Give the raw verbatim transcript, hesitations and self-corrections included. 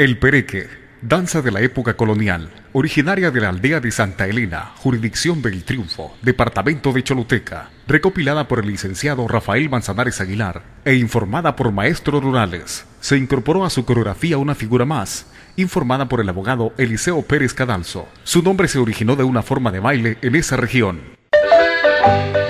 El pereque, danza de la época colonial, originaria de la aldea de Santa Elena, jurisdicción del Triunfo, departamento de Choluteca, recopilada por el licenciado Rafael Manzanares Aguilar e informada por maestros rurales. Se incorporó a su coreografía una figura más, informada por el abogado Eliseo Pérez Cadalso. Su nombre se originó de una forma de baile en esa región.